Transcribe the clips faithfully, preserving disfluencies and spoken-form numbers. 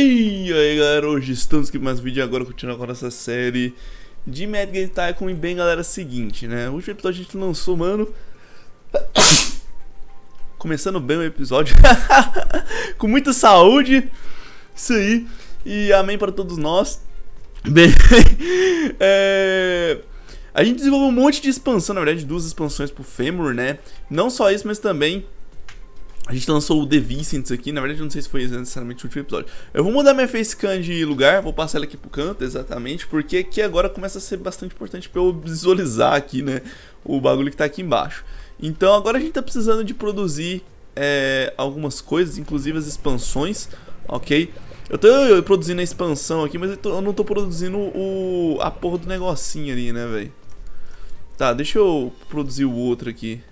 E aí galera, hoje estamos aqui com mais um vídeo. Agora continuando com a nossa série de Mad Game Tycoon. E bem galera, é o seguinte, né, o último episódio a gente lançou, mano, começando bem o episódio com muita saúde, isso aí, e amém para todos nós. Bem, é... a gente desenvolveu um monte de expansão, na verdade duas expansões pro Fêmur, né, não só isso, mas também a gente lançou o The Vicents aqui. Na verdade eu não sei se foi necessariamente o último episódio. Eu vou mudar minha facecam de lugar, vou passar ela aqui pro canto, exatamente, porque aqui agora começa a ser bastante importante pra eu visualizar aqui, né, o bagulho que tá aqui embaixo. Então agora a gente tá precisando de produzir é, algumas coisas, inclusive as expansões, ok? Eu tô produzindo a expansão aqui, mas eu, tô, eu não tô produzindo o, a porra do negocinho ali, né, velho? Tá, deixa eu produzir o outro aqui.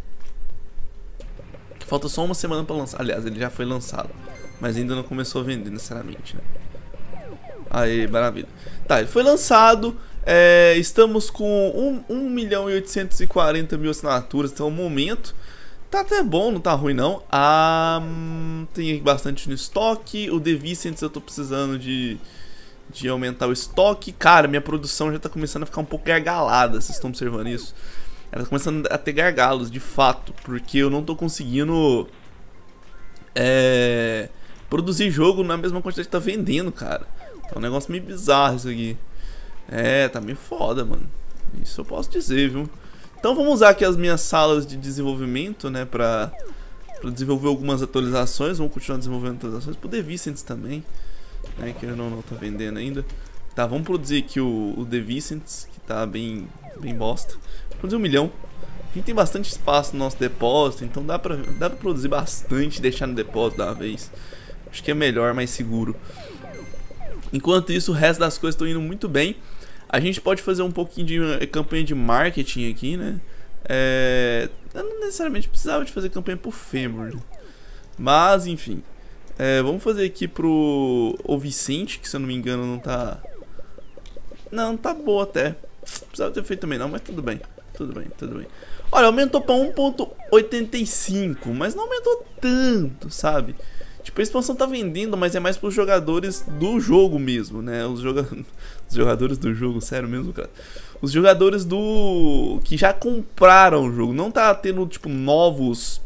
Falta só uma semana pra lançar. Aliás, ele já foi lançado, mas ainda não começou a vender necessariamente, né? Aí, maravilha. Tá, ele foi lançado. é, Estamos com um milhão e oitocentos e quarenta mil assinaturas até o momento. Tá até bom, não tá ruim não. ah, Tem bastante no estoque. O The Vicents eu tô precisando de De aumentar o estoque. Cara, minha produção já tá começando a ficar um pouco gargalada. Vocês estão observando isso? Ela tá começando a ter gargalos, de fato, porque eu não tô conseguindo é, produzir jogo na mesma quantidade que tá vendendo, cara. É um negócio meio bizarro isso aqui. É, tá meio foda, mano. Isso eu posso dizer, viu? Então vamos usar aqui as minhas salas de desenvolvimento, né, pra, pra desenvolver algumas atualizações. Vamos continuar desenvolvendo atualizações pro The Vicents também, né, que eu não, não tá vendendo ainda. Tá, vamos produzir aqui o, o The Vicents, que tá bem, bem bosta. Produzir um milhão. A gente tem bastante espaço no nosso depósito, então dá pra, dá pra produzir bastante e deixar no depósito da vez. Acho que é melhor, mais seguro. Enquanto isso, o resto das coisas estão indo muito bem. A gente pode fazer um pouquinho de campanha de marketing aqui, né? É, eu não necessariamente precisava de fazer campanha pro Fêmur, né? Mas, enfim. É, vamos fazer aqui pro o Vicente, que se eu não me engano não tá... Não, tá boa até. Precisava ter feito também não, mas tudo bem. Tudo bem, tudo bem. Olha, aumentou pra um ponto oitenta e cinco, mas não aumentou tanto, sabe? Tipo, a expansão tá vendendo, mas é mais pros jogadores do jogo mesmo, né? Os, joga... Os jogadores do jogo, sério mesmo, cara. Os jogadores do... que já compraram o jogo. Não tá tendo, tipo, novos...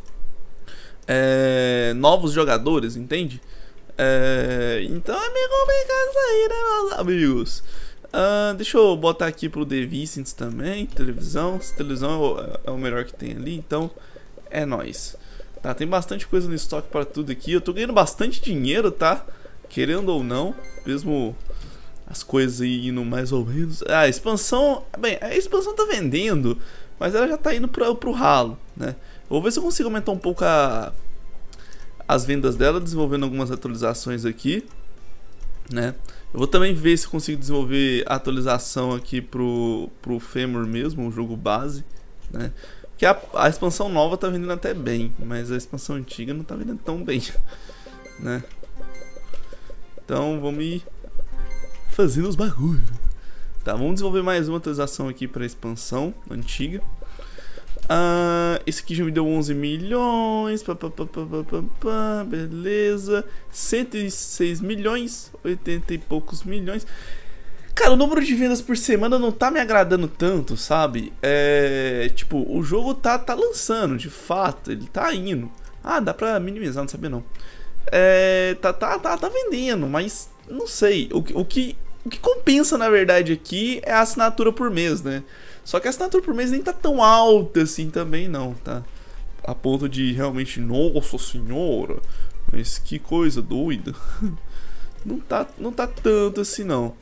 É... Novos jogadores, entende? É... Então é meio complicado isso aí, né, meus amigos? Uh, deixa eu botar aqui pro The Vicents também. Televisão, essa televisão é o, é o melhor que tem ali, então é nóis. Tá, tem bastante coisa no estoque para tudo aqui. Eu tô ganhando bastante dinheiro, tá? Querendo ou não, mesmo as coisas aí indo mais ou menos. Ah, a expansão, bem, a expansão tá vendendo, mas ela já tá indo pro, pro ralo, né? Eu vou ver se eu consigo aumentar um pouco a, as vendas dela, desenvolvendo algumas atualizações aqui, né? Eu vou também ver se consigo desenvolver a atualização aqui pro, pro Fêmur mesmo, o jogo base, né? Porque a, a expansão nova tá vendendo até bem, mas a expansão antiga não tá vendendo tão bem, né? Então vamos ir fazendo os bagulhos. Tá, vamos desenvolver mais uma atualização aqui pra expansão antiga. Uh, esse aqui já me deu onze milhões, pá, pá, pá, pá, pá, pá, beleza, cento e seis milhões, oitenta e poucos milhões. Cara, o número de vendas por semana não tá me agradando tanto, sabe? É, tipo, o jogo tá, tá lançando, de fato, ele tá indo. Ah, dá pra minimizar, não sabia não. É, tá, tá, tá, tá vendendo, mas não sei, o, o, que, o que compensa na verdade aqui é a assinatura por mês, né? Só que a assinatura por mês nem tá tão alta assim também não, tá? A ponto de realmente, nossa senhora, mas que coisa doida. Não tá, não tá tanto assim não.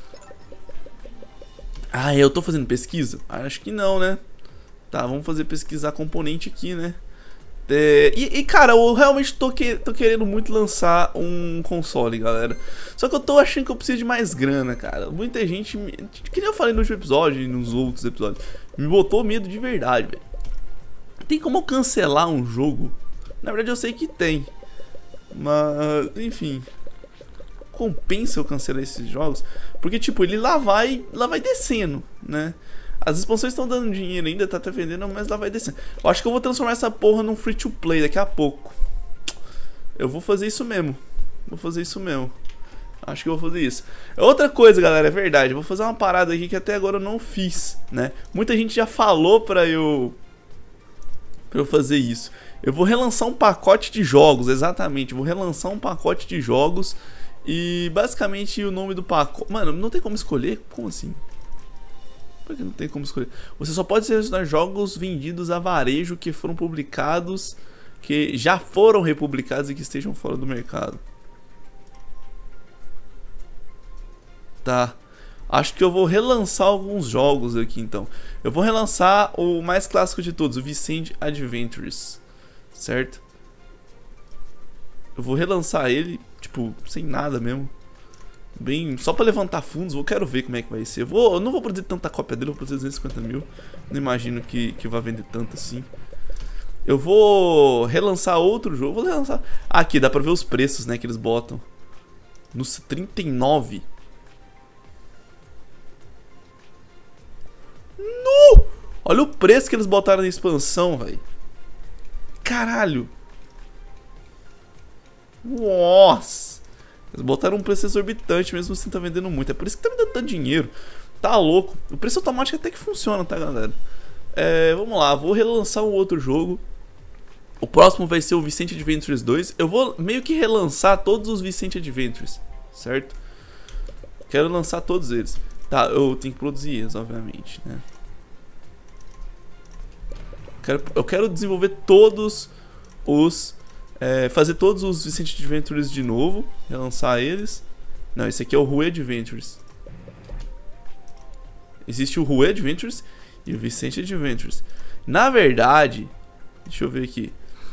Ah, eu tô fazendo pesquisa? Acho que não, né? Tá, vamos fazer pesquisar componente aqui, né? É, e, e cara, eu realmente tô, que, tô querendo muito lançar um console, galera. Só que eu tô achando que eu preciso de mais grana, cara. Muita gente, me, que nem eu falei no último episódio e nos outros episódios, me botou medo de verdade, velho. Tem como eu cancelar um jogo? Na verdade eu sei que tem, mas, enfim, compensa eu cancelar esses jogos? Porque, tipo, ele lá vai, lá vai descendo, né? As expansões estão dando dinheiro ainda, tá até vendendo, mas lá vai descendo. Eu acho que eu vou transformar essa porra num free to play daqui a pouco. Eu vou fazer isso mesmo. Vou fazer isso mesmo. Acho que eu vou fazer isso. Outra coisa, galera, é verdade. Eu vou fazer uma parada aqui que até agora eu não fiz, né? Muita gente já falou pra eu... Pra eu fazer isso. Eu vou relançar um pacote de jogos, exatamente. Vou relançar um pacote de jogos. E basicamente o nome do pacote... Mano, não tem como escolher? Como assim? Por que não tem como escolher? Você só pode selecionar jogos vendidos a varejo que foram publicados, que já foram republicados e que estejam fora do mercado. Tá. Acho que eu vou relançar alguns jogos aqui então. Eu vou relançar o mais clássico de todos, o Vicente Adventures. Certo? Eu vou relançar ele, tipo, sem nada mesmo. Bem, só pra levantar fundos, eu quero ver como é que vai ser. Eu, vou, eu não vou produzir tanta cópia dele, eu vou produzir duzentos e cinquenta mil. Não imagino que, que vai vender tanto assim. Eu vou relançar outro jogo, vou relançar... Ah, aqui, dá pra ver os preços, né, que eles botam. Nos trinta e nove. No! Olha o preço que eles botaram na expansão, velho. Caralho. Nossa. Eles botaram um preço exorbitante, mesmo assim tá vendendo muito. É por isso que tá me dando tanto dinheiro. Tá louco. O preço automático até que funciona, tá, galera? É, vamos lá, vou relançar um outro jogo. O próximo vai ser o Vicente Adventures dois. Eu vou meio que relançar todos os Vicente Adventures, certo? Quero lançar todos eles. Tá, eu tenho que produzir eles, obviamente, né? Quero, eu quero desenvolver todos os... É, fazer todos os Vicente Adventures de novo. Relançar eles. Não, esse aqui é o Rue Adventures. Existe o Rue Adventures e o Vicente Adventures. Na verdade, deixa eu ver aqui.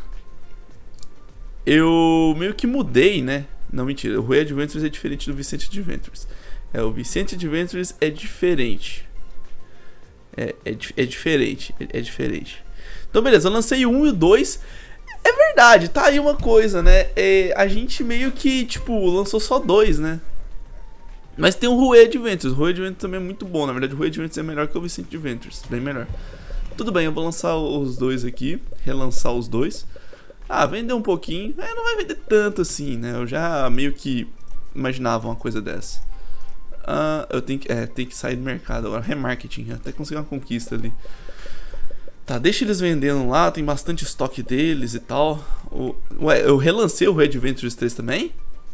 Eu meio que mudei, né? Não, mentira. O Rue Adventures é diferente do Vicente Adventures. É, o Vicente Adventures é diferente. É, é, é diferente. É, é diferente. Então, beleza. Eu lancei o um e o dois. É verdade, tá aí uma coisa, né? É, a gente meio que, tipo, lançou só dois, né? Mas tem o Rue Adventures. O Rue Adventures também é muito bom. Na verdade, o Rue Adventures é melhor que o Vicente Adventures. Bem melhor. Tudo bem, eu vou lançar os dois aqui. Relançar os dois. Ah, vender um pouquinho. É, não vai vender tanto assim, né? Eu já meio que imaginava uma coisa dessa. Ah, eu tenho que, é, tenho que sair do mercado agora. Remarketing, até conseguir uma conquista ali. Tá, deixa eles vendendo lá, tem bastante estoque deles e tal. O, ué, eu relancei o Rue Adventures três também?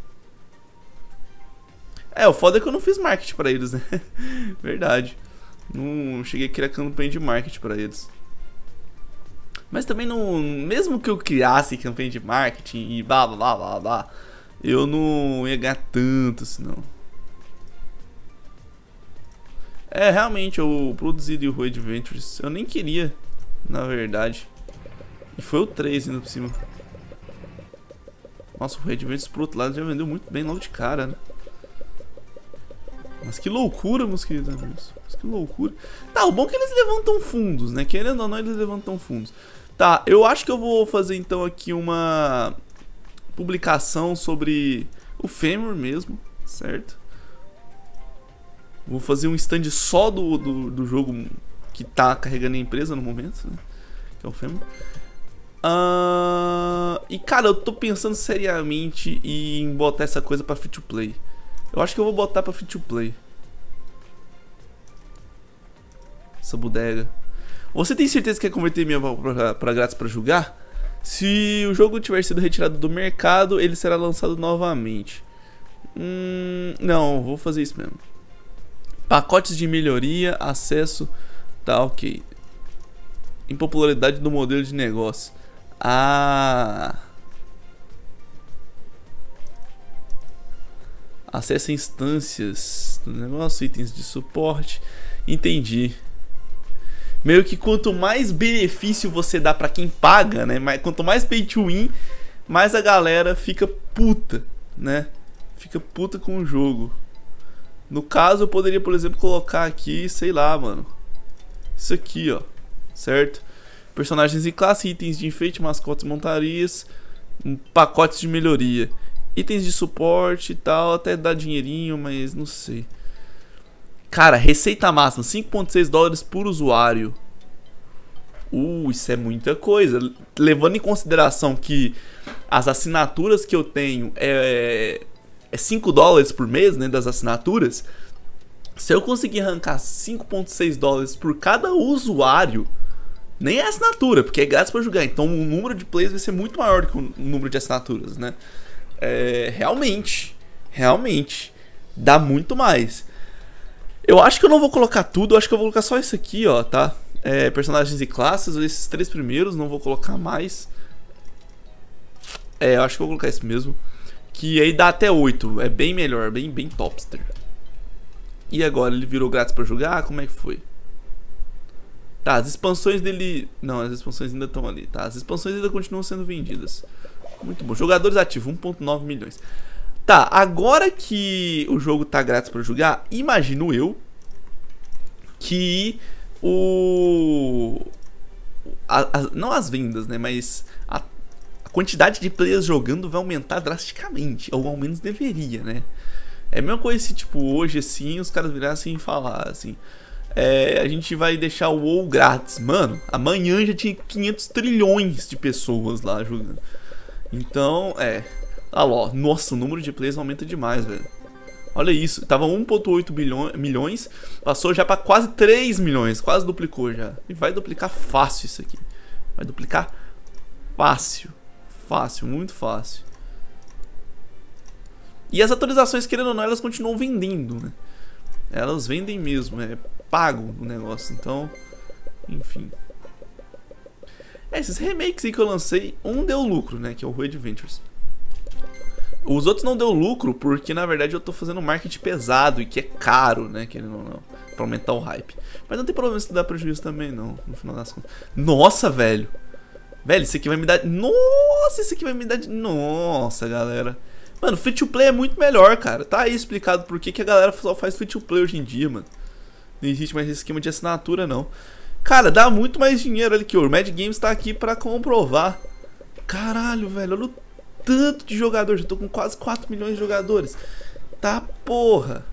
É, o foda é que eu não fiz marketing pra eles, né? Verdade. Não cheguei a criar campanha de marketing pra eles. Mas também não... Mesmo que eu criasse campanha de marketing e blá blá blá blá blá, eu não ia ganhar tanto assim, não. É, realmente, eu produzi o Rue Adventures. Eu nem queria, na verdade. E foi o três ainda por cima. Nossa, o Rue Adventures pro outro lado já vendeu muito bem logo de cara, né? Mas que loucura, meus queridos amigos. Mas que loucura. Tá, o bom é que eles levantam fundos, né? Querendo ou não, eles levantam fundos. Tá, eu acho que eu vou fazer então aqui uma publicação sobre o Fêmur mesmo, certo? Vou fazer um stand só do, do, do jogo que tá carregando a empresa no momento, né? Que é o Fêmur. Uh, e cara, eu tô pensando seriamente em botar essa coisa pra free to play. Eu acho que eu vou botar pra free to play essa bodega. Você tem certeza que quer converter minha pra, pra, pra grátis pra jogar? Se o jogo tiver sido retirado do mercado, ele será lançado novamente. Hum, não, vou fazer isso mesmo. Pacotes de melhoria, acesso. Tá, ok. Impopularidade do modelo de negócio. Ah... Acesso a instâncias do negócio, itens de suporte. Entendi. Meio que quanto mais benefício você dá pra quem paga, né? Quanto mais pay to win, mais a galera fica puta, né? Fica puta com o jogo. No caso, eu poderia, por exemplo, colocar aqui, sei lá, mano. Isso aqui, ó. Certo? Personagens em classe, itens de enfeite, mascotes, montarias, pacotes de melhoria. Itens de suporte e tal, até dá dinheirinho, mas não sei. Cara, receita máxima, cinco vírgula seis dólares por usuário. Uh, isso é muita coisa. Levando em consideração que as assinaturas que eu tenho é, é cinco dólares por mês, né, das assinaturas. Se eu conseguir arrancar cinco vírgula seis dólares por cada usuário, nem é assinatura, porque é grátis pra jogar. Então o número de plays vai ser muito maior que o número de assinaturas, né? É, realmente, realmente, dá muito mais. Eu acho que eu não vou colocar tudo, eu acho que eu vou colocar só isso aqui, ó, tá? É, personagens e classes, esses três primeiros, não vou colocar mais. É, eu acho que eu vou colocar isso mesmo. Que aí dá até oito, é bem melhor, bem, bem topster. E agora, ele virou grátis pra jogar? Como é que foi? Tá, as expansões dele... Não, as expansões ainda estão ali, tá? As expansões ainda continuam sendo vendidas. Muito bom. Jogadores ativos, um vírgula nove milhões. Tá, agora que o jogo tá grátis pra jogar, imagino eu que o... A, a, não as vendas, né? Mas a, a quantidade de players jogando vai aumentar drasticamente. Ou ao menos deveria, né? É a mesma coisa se, tipo, hoje assim, os caras virassem e falar assim... É, a gente vai deixar o WoW grátis. Mano, amanhã já tinha quinhentos trilhões de pessoas lá jogando. Então, é. Ah lá, nossa, o número de players aumenta demais, velho. Olha isso, tava um vírgula oito milhões, passou já pra quase três milhões. Quase duplicou já. E vai duplicar fácil isso aqui. Vai duplicar fácil. Fácil, muito fácil. E as atualizações, querendo ou não, elas continuam vendendo, né? Elas vendem mesmo, é pago o negócio, então, enfim. É, esses remakes aí que eu lancei, um deu lucro, né, que é o Rue Adventures. Os outros não deu lucro porque, na verdade, eu tô fazendo marketing pesado e que é caro, né, querendo ou não, pra aumentar o hype. Mas não tem problema se dá prejuízo também, não, no final das contas. Nossa, velho. Velho, isso aqui vai me dar... Nossa, isso aqui vai me dar... Nossa, galera. Mano, free to play é muito melhor, cara. Tá aí explicado por que, que a galera só faz free to play hoje em dia, mano. Não existe mais esse esquema de assinatura, não. Cara, dá muito mais dinheiro. Olha aqui, o Mad Games tá aqui pra comprovar. Caralho, velho. Olha o tanto de jogadores. Já tô com quase quatro milhões de jogadores. Tá, porra.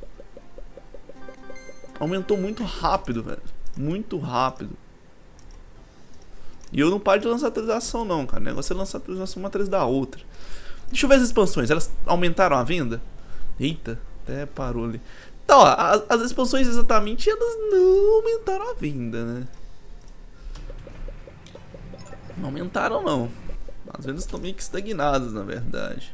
Aumentou muito rápido, velho. Muito rápido. E eu não paro de lançar atualização, não, cara. O negócio é lançar atualização uma atrás da outra. Deixa eu ver as expansões, elas aumentaram a venda? Eita, até parou ali. Então, ó, as, as expansões exatamente, elas não aumentaram a venda, né? Não aumentaram, não. As vendas estão meio que estagnadas, na verdade.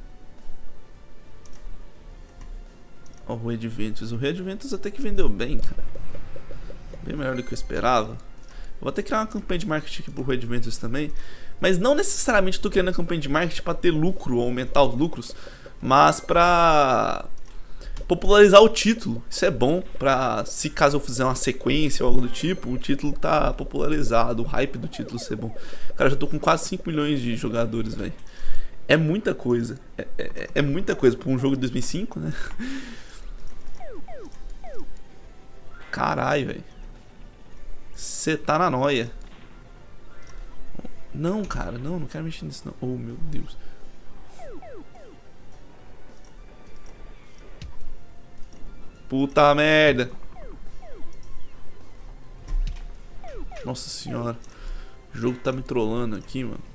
Ó, o Rue Adventures. O Rue Adventures até que vendeu bem, cara. Bem melhor do que eu esperava. Eu vou até criar uma campanha de marketing aqui pro Rue Adventures também. Mas não necessariamente estou criando a campanha de marketing para ter lucro ou aumentar os lucros, mas para popularizar o título. Isso é bom para, se caso eu fizer uma sequência ou algo do tipo, o título tá popularizado, o hype do título ser bom. Cara, já tô com quase cinco milhões de jogadores, velho. É muita coisa. É, é, é muita coisa para um jogo de dois mil e cinco, né? Caralho, velho. Você tá na noia. Não, cara, não, não quero mexer nisso não. Oh, meu Deus. Puta merda. Nossa senhora. O jogo tá me trollando aqui, mano.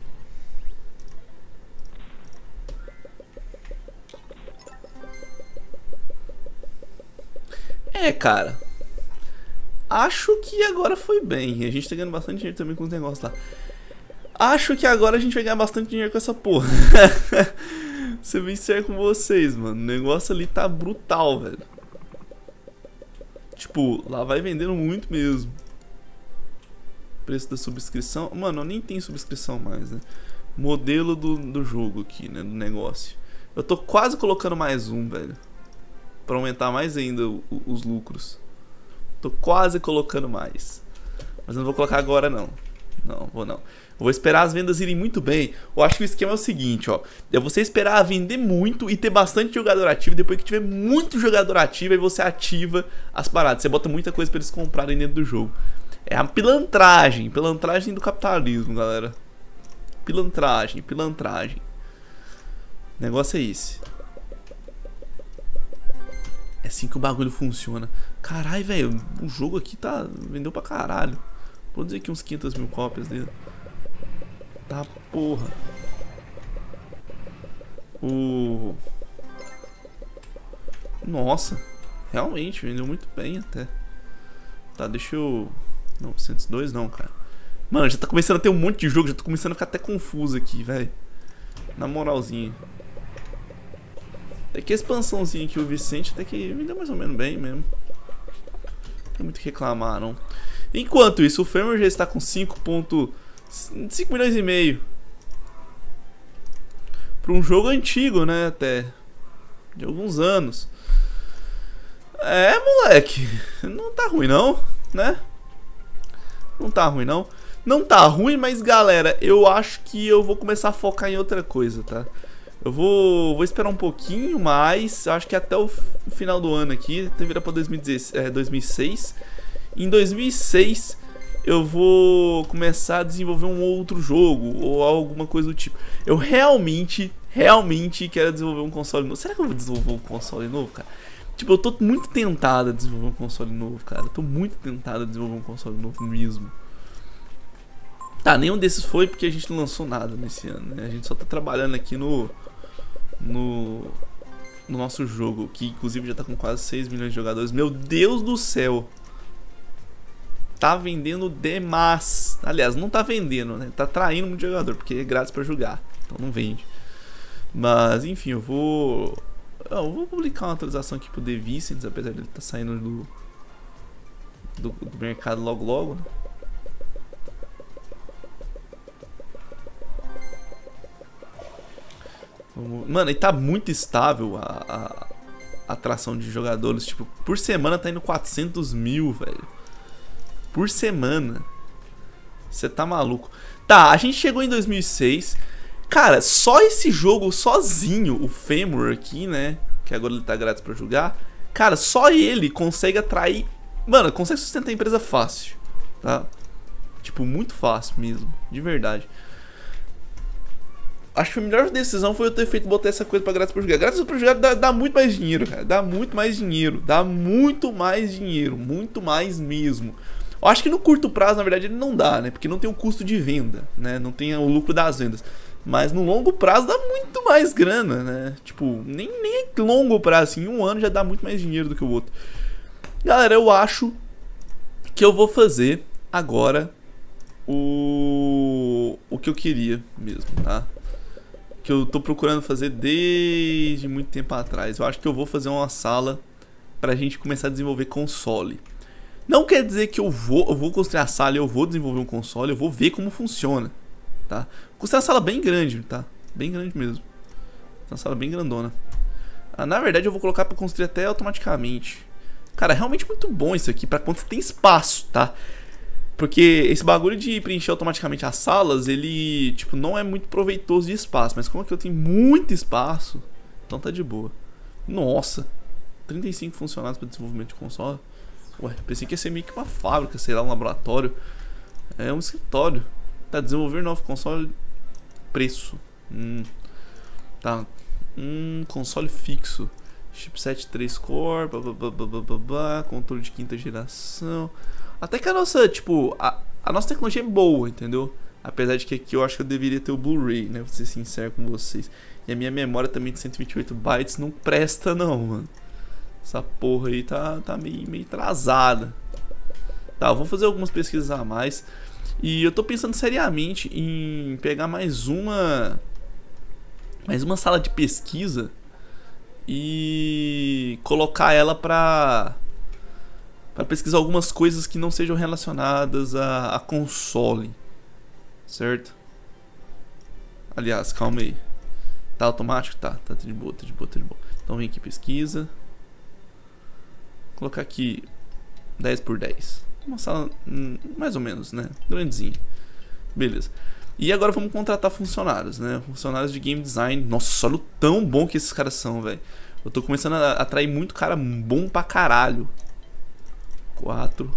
É, cara. Acho que agora foi bem. A gente tá ganhando bastante dinheiro também com os negócios lá. Acho que agora a gente vai ganhar bastante dinheiro com essa porra. Ser bem sério com vocês, mano. O negócio ali tá brutal, velho. Tipo, lá vai vendendo muito mesmo. Preço da subscrição. Mano, eu nem tenho subscrição mais, né? Modelo do, do jogo aqui, né? Do negócio. Eu tô quase colocando mais um, velho. Pra aumentar mais ainda o, o, os lucros. Tô quase colocando mais. Mas eu não vou colocar agora, não. Não, vou não. Eu vou esperar as vendas irem muito bem. Eu acho que o esquema é o seguinte, ó. É você esperar vender muito e ter bastante jogador ativo. Depois que tiver muito jogador ativo, aí você ativa as paradas. Você bota muita coisa pra eles comprarem dentro do jogo. É a pilantragem. Pilantragem do capitalismo, galera. Pilantragem, pilantragem. O negócio é esse. É assim que o bagulho funciona. Caralho, velho. O jogo aqui tá... vendeu pra caralho. Vou dizer que uns quinhentas mil cópias dele. Tá, porra. O... Nossa. Realmente, vendeu muito bem até. Tá, deixa eu... Não, cento e dois não, cara. Mano, já tá começando a ter um monte de jogo. Já tô começando a ficar até confuso aqui, velho. Na moralzinha. Até que a expansãozinha aqui, o Vicente, até que me deu mais ou menos bem mesmo. Não tem muito o que reclamar, não. Enquanto isso, o Firmware já está com cinco milhões e meio. Para um jogo antigo, né, até. De alguns anos. É, moleque. Não tá ruim, não, né? Não tá ruim, não. Não tá ruim, mas, galera, eu acho que eu vou começar a focar em outra coisa, tá? Eu vou, vou esperar um pouquinho mais. Acho que até o final do ano aqui. Até virar pra dois mil e dezesseis, é, dois mil e seis. Em dois mil e seis eu vou começar a desenvolver um outro jogo ou alguma coisa do tipo. Eu realmente, realmente quero desenvolver um console novo. Será que eu vou desenvolver um console novo, cara? Tipo, eu tô muito tentado a desenvolver um console novo, cara. Eu tô muito tentado a desenvolver um console novo mesmo. Tá, nenhum desses foi porque a gente não lançou nada nesse ano, né? A gente só tá trabalhando aqui no... No... No nosso jogo, que inclusive já tá com quase seis milhões de jogadores. Meu Deus do céu! Tá vendendo demais. Aliás, não tá vendendo, né? Tá traindo muito jogador, porque é grátis pra jogar. Então não vende. Mas, enfim, eu vou... Eu vou publicar uma atualização aqui pro The Vicents, apesar dele tá saindo do... Do, do mercado logo logo, né? Mano, e tá muito estável a, a, a atração de jogadores. Tipo, por semana tá indo quatrocentos mil, velho. Por semana. Você tá maluco. Tá, a gente chegou em dois mil e seis. Cara, só esse jogo sozinho, o Firmware aqui, né? Que agora ele tá grátis pra jogar. Cara, só ele consegue atrair... Mano, consegue sustentar a empresa fácil, tá? Tipo, muito fácil mesmo, de verdade. Acho que a melhor decisão foi eu ter feito botar essa coisa pra grátis pra jogar. Grátis pra jogar dá, dá muito mais dinheiro, cara. Dá muito mais dinheiro. Dá muito mais dinheiro. Muito mais mesmo. Eu acho que no curto prazo, na verdade, ele não dá, né? Porque não tem o custo de venda, né? Não tem o lucro das vendas. Mas no longo prazo dá muito mais grana, né? Tipo, nem, nem é longo prazo, assim. Em um ano já dá muito mais dinheiro do que o outro. Galera, eu acho que eu vou fazer agora o, o que eu queria mesmo, tá? Que eu tô procurando fazer desde muito tempo atrás. Eu acho que eu vou fazer uma sala pra gente começar a desenvolver console. Não quer dizer que eu vou, eu vou construir a sala e eu vou desenvolver um console, eu vou ver como funciona, tá? Vou construir uma sala bem grande, tá? Bem grande mesmo. Uma sala bem grandona. Ah, na verdade eu vou colocar pra construir até automaticamente. Cara, é realmente muito bom isso aqui, pra quando você tem espaço, tá? Porque esse bagulho de preencher automaticamente as salas, ele, tipo, não é muito proveitoso de espaço. Mas como é que eu tenho muito espaço, então tá de boa. Nossa, trinta e cinco funcionários para desenvolvimento de console. Ué, pensei que ia ser meio que uma fábrica, sei lá, um laboratório. É um escritório. Tá, desenvolver novo console. Preço. Hum. Tá. Hum, console fixo. Chipset três core, blá, blá, blá, blá, blá, blá, controle de quinta geração. Até que a nossa, tipo, a, a nossa tecnologia é boa, entendeu? Apesar de que aqui eu acho que eu deveria ter o Blu-ray, né? Vou ser sincero com vocês. E a minha memória também de cento e vinte e oito bytes não presta não, mano. Essa porra aí tá, tá meio, meio atrasada. Tá, eu vou fazer algumas pesquisas a mais. E eu tô pensando seriamente em pegar mais uma... Mais uma sala de pesquisa. E colocar ela pra... Pra pesquisar algumas coisas que não sejam relacionadas a, a console. Certo? Aliás, calma aí. Tá automático? Tá, tá de boa, tá de boa, tá de boa. Então vem aqui, pesquisa. Vou colocar aqui dez por dez. Uma sala mais ou menos, né? Grandezinha. Beleza. E agora vamos contratar funcionários, né? Funcionários de game design. Nossa, olha o tão bom que esses caras são, velho. Eu tô começando a atrair muito cara bom pra caralho. Quatro.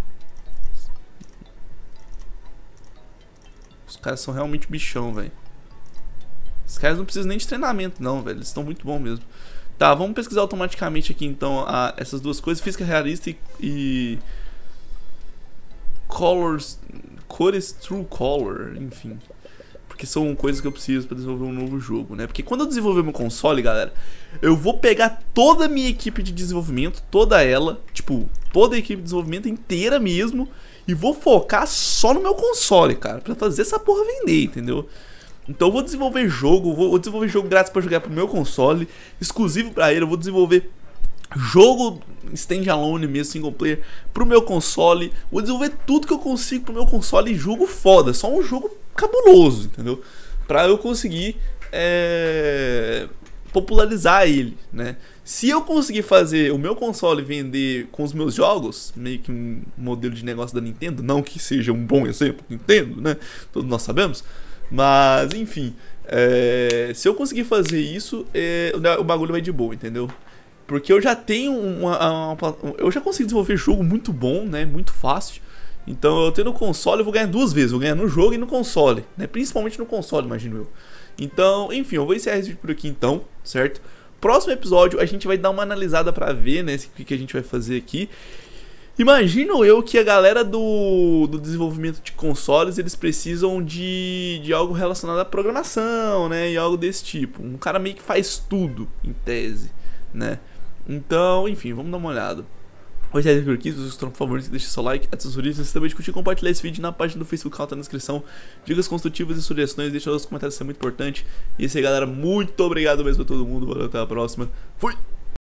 Os caras são realmente bichão, velho. Os caras não precisam nem de treinamento, não, velho. Eles estão muito bons mesmo. Tá, vamos pesquisar automaticamente aqui, então, a, essas duas coisas. Física realista e... e colors, cores True Color, enfim. Porque são coisas que eu preciso pra desenvolver um novo jogo, né? Porque quando eu desenvolver meu console, galera, eu vou pegar toda a minha equipe de desenvolvimento, toda ela, tipo, toda a equipe de desenvolvimento inteira mesmo, e vou focar só no meu console, cara, pra fazer essa porra vender, entendeu? Então eu vou desenvolver jogo, vou desenvolver jogo grátis pra jogar pro meu console, exclusivo pra ele, eu vou desenvolver jogo standalone mesmo, single player, pro meu console, vou desenvolver tudo que eu consigo pro meu console e jogo foda, só um jogo cabuloso, entendeu? Pra eu conseguir é, popularizar ele, né? Se eu conseguir fazer o meu console vender com os meus jogos, meio que um modelo de negócio da Nintendo, não que seja um bom exemplo Nintendo, né? Todos nós sabemos. Mas, enfim, é, se eu conseguir fazer isso, é, o bagulho vai de boa, entendeu? Porque eu já tenho uma, uma, uma... Eu já consigo desenvolver jogo muito bom, né? Muito fácil. Então eu tendo console eu vou ganhar duas vezes. Vou ganhar no jogo e no console, né? Principalmente no console, imagino eu. Então, enfim, eu vou encerrar esse vídeo por aqui então, certo? Próximo episódio a gente vai dar uma analisada pra ver, né? O que a gente vai fazer aqui. Imagino eu que a galera do, do desenvolvimento de consoles, eles precisam de, de algo relacionado à programação, né? E algo desse tipo. Um cara meio que faz tudo, em tese, né? Então, enfim, vamos dar uma olhada. Hoje é por aqui, se vocês gostaram, por favor, deixe seu like, ative os sininhos, também discutir e compartilhar esse vídeo na página do Facebook, tá na descrição. Dicas construtivas e sugestões, deixa nos comentários, isso é muito importante. E é isso aí, galera, muito obrigado mesmo a todo mundo, valeu, até a próxima, fui!